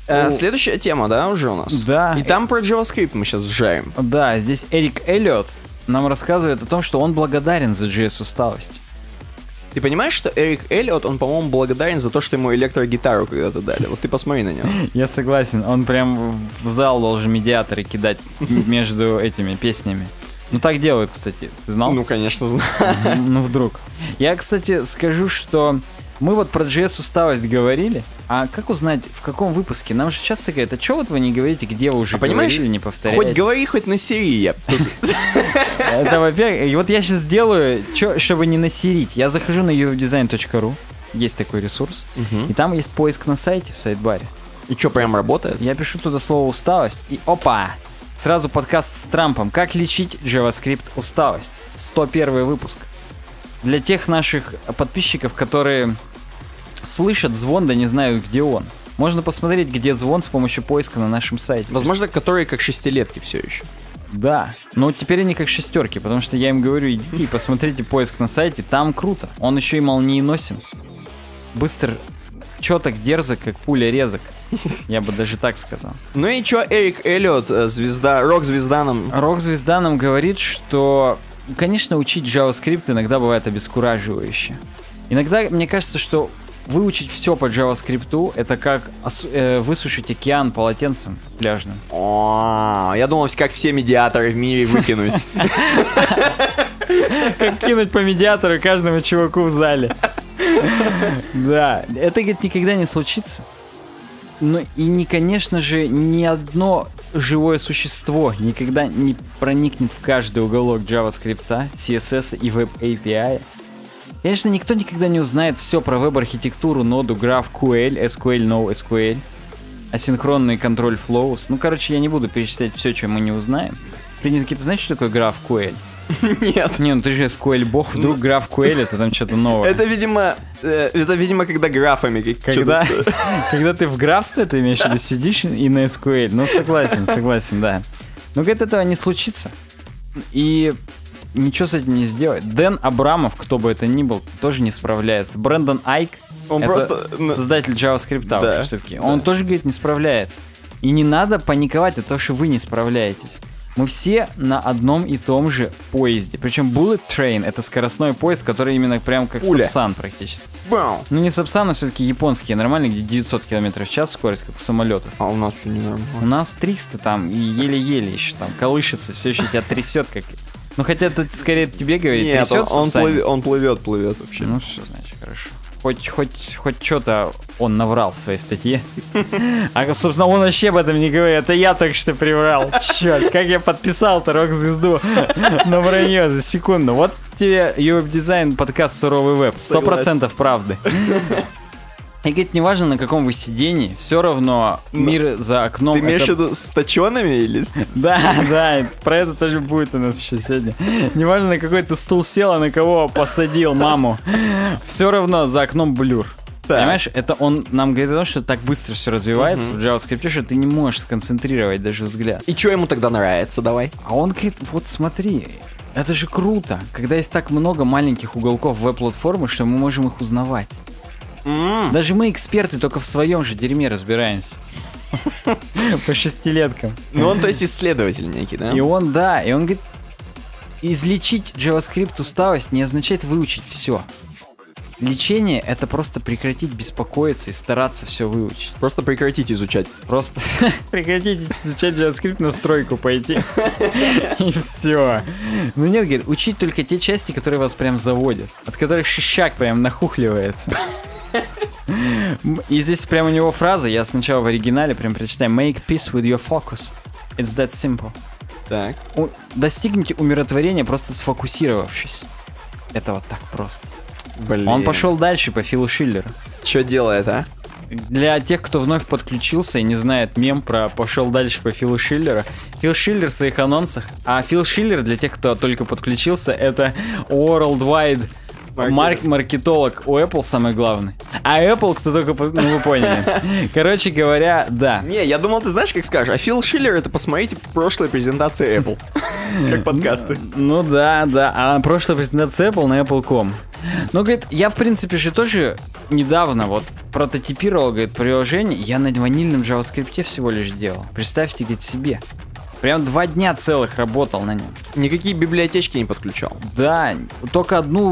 Следующая тема, да, уже у нас? Да. И там про JavaScript мы сейчас вжаем. Да, здесь Эрик Эллиот нам рассказывает о том, что он благодарен за JS-усталость. Ты понимаешь, что Эрик Эллиот, он, по-моему, благодарен за то, что ему электрогитару когда-то дали. Вот ты посмотри на него. Я согласен, он прям в зал должен медиаторы кидать между этими песнями. Ну так делают, кстати, ты знал? Ну, конечно, знаю. Ну вдруг. Я, кстати, скажу, что мы вот про JS-усталость говорили, а как узнать, в каком выпуске? Нам же часто говорят, а что вот вы не говорите, где вы уже говорили, не повторяете? Хоть говори, хоть на Сири. Это, во-первых, и вот я сейчас делаю, чтобы не насерить. Я захожу на uwebdesign.ru, есть такой ресурс, и там есть поиск на сайте, в сайт-баре. И что, прям работает? Я пишу туда слово «усталость», и опа! Сразу подкаст с Трампом. Как лечить JavaScript усталость? 101 выпуск. Для тех наших подписчиков, которые слышат звон, да не знают, где он. Можно посмотреть, где звон с помощью поиска на нашем сайте. Возможно, которые как шестилетки все еще. Да, но теперь они как шестерки, потому что я им говорю, идите и посмотрите поиск на сайте, там круто. Он еще и молниеносен. Быстр, четок, дерзок, как пуля резок. Я бы даже так сказал. Ну и чё, Эрик Эллиот, звезда, рок-звезда нам... Рок-звезда нам говорит, что, конечно, учить JavaScript иногда бывает обескураживающе. Иногда, мне кажется, что выучить все по JavaScript это как высушить океан полотенцем пляжным. О, я думал, как все медиаторы в мире выкинуть. Как кинуть по медиатору каждому чуваку в зале. Да, это, говорит, никогда не случится. Ну и, конечно же, ни одно живое существо никогда не проникнет в каждый уголок JavaScript, CSS и Web API. Конечно, никто никогда не узнает все про веб-архитектуру, ноду, GraphQL, SQL, NoSQL, асинхронный контроль flows. Ну, короче, я не буду перечислять все, что мы не узнаем. Ты, Никита, знаешь, что такое GraphQL? Нет. Не, ну ты же SQL-бог, вдруг GraphQL это там что-то новое. Это, видимо, когда графами Когда ты в графстве, ты имеешь в виду, сидишь и на SQL. Ну, согласен, да. Но, говорит, этого не случится. И ничего с этим не сделать. Дэн Абрамов, кто бы это ни был, тоже не справляется. Брэндон Айк, он это просто создатель JavaScript, да, все-таки. Он тоже, говорит, не справляется. И не надо паниковать от того, что вы не справляетесь. Мы все на одном и том же поезде. Причем Bullet Train — это скоростной поезд, который именно прям как Сапсан практически. Бау. Ну не Сапсан, а все-таки японские, нормальные, где 900 км в час скорость, как у самолетов. А у нас что не нормально? У нас 300 там, и еле-еле еще там колышется, все еще тебя трясет как... Ну хотя это скорее тебе говорит, нет, трясет он плывет вообще. Ну все, значит, хорошо. Хоть что-то он наврал в своей статье. А, собственно, он вообще об этом не говорит. Это я только что приврал. Черт, как я подписал-то рок-звезду на вранье за секунду. Вот тебе UWeb-дизайн, подкаст «Суровый веб». 100% правды. И говорит, неважно, на каком вы сидении, все равно мир за окном... Ты имеешь в виду с точеными или... Да, про это тоже будет у нас еще сегодня. Неважно, на какой ты стул сел, а на кого посадил маму. Все равно за окном блюр. Так. Понимаешь, это он нам говорит о том, что так быстро все развивается в JavaScript, что ты не можешь сконцентрировать даже взгляд. И что ему тогда нравится, давай? А он говорит, вот смотри, это же круто, когда есть так много маленьких уголков веб-платформы, что мы можем их узнавать. Даже мы, эксперты, только в своем же дерьме разбираемся. По шестилеткам. Ну он, то есть, исследователь некий, да? И он говорит, излечить JavaScript усталость не означает выучить все. Лечение — это просто прекратить беспокоиться и стараться все выучить. Просто прекратить изучать. Просто прекратить изучать JavaScript, на стройку пойти. И все. Ну нет, говорит, учить только те части, которые вас прям заводят. От которых шишак прям нахухливается. И здесь прям у него фраза, я сначала в оригинале прям прочитаю: Make peace with your focus. It's that simple. Так. Достигните умиротворения, просто сфокусировавшись. Это вот так просто. Блин. Он пошел дальше по Филу Шиллеру. Что делает, а? Для тех, кто вновь подключился и не знает мем про «пошел дальше по Филу Шиллеру», Фил Шиллер в своих анонсах, а Фил Шиллер, для тех, кто только подключился, это worldwide маркетолог у Apple самый главный. А Apple, кто только... Ну, вы поняли. Короче говоря, да. Не, я думал, ты знаешь, как скажешь. А Фил Шиллер — это, посмотрите, прошлая презентация Apple. Как подкасты. Ну да. А прошлая презентация Apple на Apple.com. Ну, говорит, я, в принципе, же тоже недавно вот прототипировал, говорит, приложение. Я на ванильном JavaScript всего лишь делал. Представьте, говорит, себе. Прям 2 дня целых работал на нем. Никакие библиотечки не подключал. Да, только одну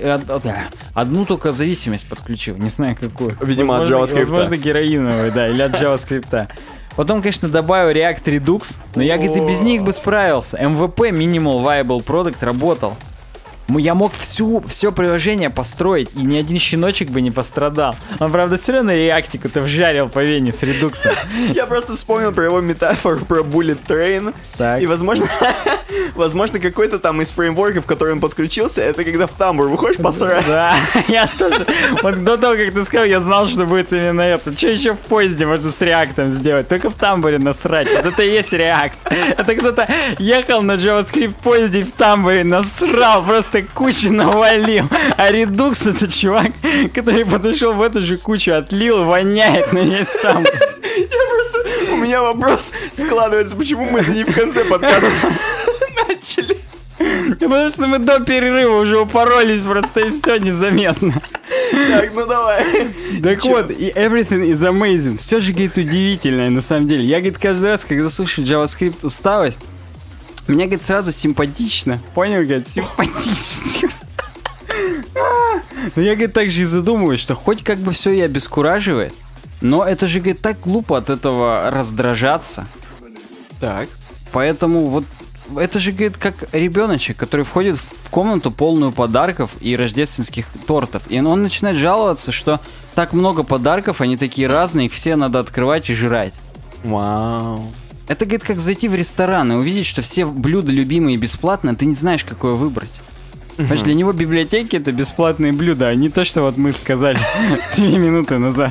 одну только зависимость подключил. Не знаю, какую. Видимо, от JavaScript. Возможно, героиновую, да, или от JavaScript. Потом, конечно, добавил React Redux, но я, говорит, и без них бы справился. MVP, Minimal Viable Product, работал. Я мог все приложение построить, и ни один щеночек бы не пострадал. Он, правда, все равно реактику-то вжарил по вене с редуксом. Я просто вспомнил про его метафору про Bullet Train. Так. И, возможно, какой-то там из фреймворков, в который он подключился, это когда в тамбур выходишь посрать. Да, я тоже. Вот до того, как ты сказал, я знал, что будет именно это. Что еще в поезде можно с реактом сделать? Только в тамбуре насрать. Вот это и есть реакт. Это кто-то ехал на JavaScript поезде и в тамбуре насрал, просто кучу навалил. А Redux — это чувак, который подошел в эту же кучу, отлил, воняет на весь тамбур. У меня вопрос складывается, почему мы не в конце подкаста начали. Потому что мы до перерыва уже упоролись просто, и все незаметно. Так, ну давай. Так вот, и everything is amazing. Все же, говорит, удивительное на самом деле. Я, говорит, каждый раз, когда слушаю JavaScript усталость, мне, говорит, сразу симпатично. Понял, говорит, симпатично. Но я, говорит, также и задумываюсь, что хоть как бы все и обескураживает, но это же, говорит, так глупо от этого раздражаться. Так. Поэтому вот это же, говорит, как ребеночек, который входит в комнату полную подарков и рождественских тортов. И он начинает жаловаться, что так много подарков, они такие разные, их все надо открывать и жрать. Вау. Это, говорит, как зайти в ресторан и увидеть, что все блюда любимые бесплатно, ты не знаешь, какое выбрать. Потому что для него библиотеки — это бесплатные блюда, а не то, что вот мы сказали 2 минуты назад.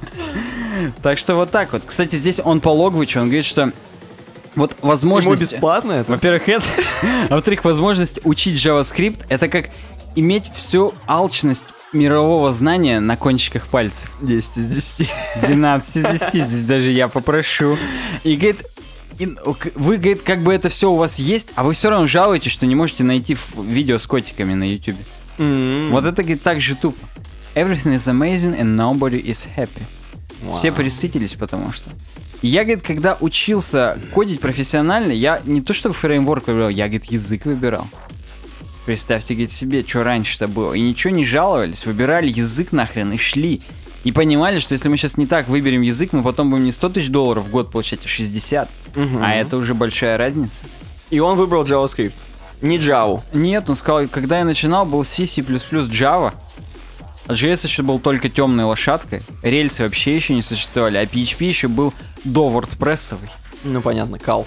Так что вот так вот. Кстати, здесь он по Logwitch, он говорит, что вот возможность... Ему бесплатно это? Во-первых, это. А во-вторых, возможность учить JavaScript — это как иметь всю алчность мирового знания на кончиках пальцев. 10 из 10. 12 из 10, здесь даже я попрошу. И, говорит, вы, говорит, как бы это все у вас есть, а вы все равно жалуетесь, что не можете найти видео с котиками на YouTube. Вот это, говорит, так же тупо. Everything is amazing and nobody is happy. Все присытились, потому что... Я, говорит, когда учился кодить профессионально, я не то что фреймворк выбирал, я, говорит, язык выбирал. Представьте, говорит, себе, что раньше-то было. И ничего не жаловались, выбирали язык нахрен и шли. И понимали, что если мы сейчас не так выберем язык, мы потом будем не $100 000 в год получать, а 60. А это уже большая разница. И он выбрал JavaScript, не Java. Нет, он сказал, когда я начинал, был C, C++, Java. JS еще был только темной лошадкой. Рельсы вообще еще не существовали, а PHP еще был до WordPress-овый. Ну, понятно, кал.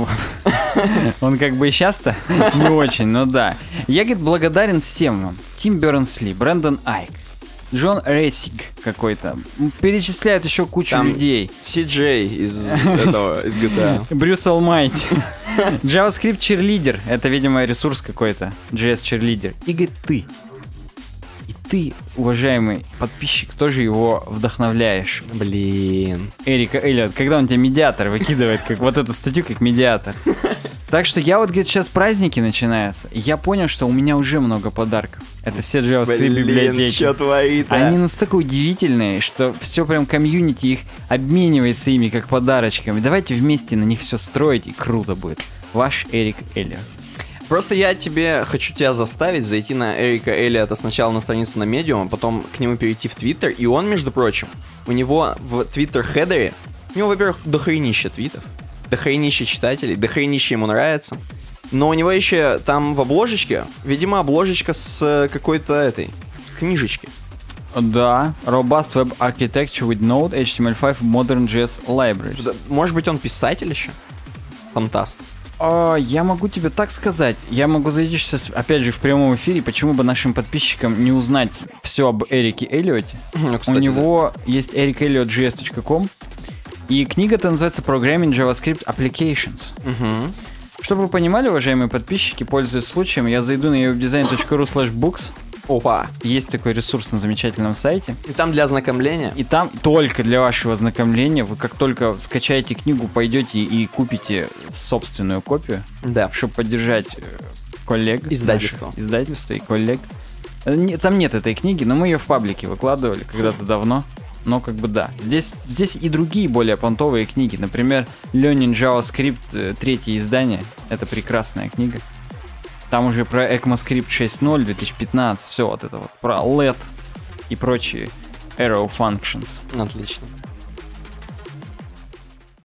Он как бы и сейчас-то не очень, но да. Я, говорит, благодарен всем вам. Тим Бернсли, Брэндон Айк, Джон Рессиг какой-то. Перечисляют еще кучу там людей. CJ из GTA. Брюс Алмайти. JavaScript Cheerleader. Это, видимо, ресурс какой-то. JS Cheerleader. И, говорит, ты. И ты, уважаемый подписчик, тоже его вдохновляешь. Блин. Эрика Эллиот, когда он тебя медиатор выкидывает, как вот эту статью, как медиатор. Так что я вот, говорит, сейчас праздники начинаются, и я понял, что у меня уже много подарков. Это все JavaScript библиотеки. Блин, что творит, а? Они настолько удивительные, что все прям комьюнити их обменивается ими как подарочками. Давайте вместе на них все строить, и круто будет. Ваш Эрик Эллиот. Просто я хочу тебя заставить зайти на Эрика Эллиота сначала на страницу на Medium, а потом к нему перейти в Twitter. И он, между прочим, у него в Twitter-хедере, у него, во-первых, дохренища твитов, дохренища читателей, дохренища ему нравится. Но у него еще там в обложечке, видимо, обложечка с какой-то этой книжечки. Да, Robust Web Architecture with Node, HTML5, Modern JS Libraries. Может быть, он писатель еще? Фантаст. Я могу тебе так сказать. Я могу зайти сейчас, опять же, в прямом эфире. Почему бы нашим подписчикам не узнать все об Эрике Эллиоте? Кстати, у него есть ericelliotjs.com. И книга-то называется Programming JavaScript Applications. Чтобы вы понимали, уважаемые подписчики, пользуясь случаем, я зайду на webdesign.ru/books. Опа. Есть такой ресурс на замечательном сайте. И там для ознакомления? И там только для вашего ознакомления, вы как только скачаете книгу, пойдете и купите собственную копию, Да. чтобы поддержать коллег. Издательство. наших, издательство и коллег. Там нет этой книги, но мы ее в паблике выкладывали когда-то давно. Но как бы да. Здесь и другие более понтовые книги. Например, Learning JavaScript, третье издание. Это прекрасная книга. Там уже про ECMAScript 6.0 2015. Все вот это вот. Про LED и прочие Arrow Functions. Отлично.